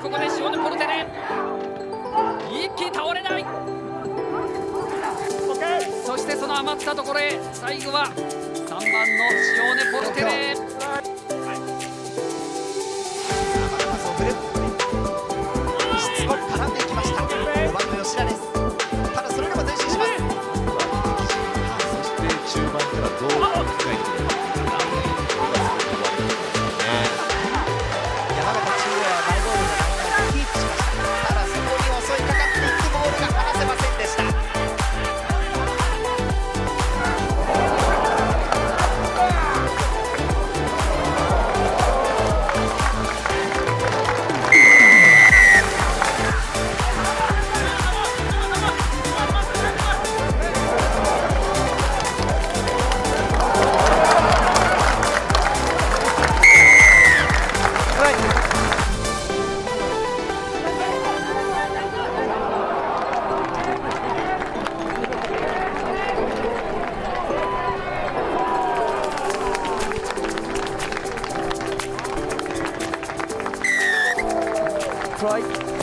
ここでシオネ・ポルテネ、一気に倒れない。そしてその余ったところへ最後は3番のシオネ・ポルテネ。 しつこく絡んでいきました。5番の吉田です。ただそれでも前進します。 そして中盤からどう考えてくるか。 山形中央はマイボールの段階でキープしました。ただそこに襲いかかっていくボールが離せませんでした。 Try.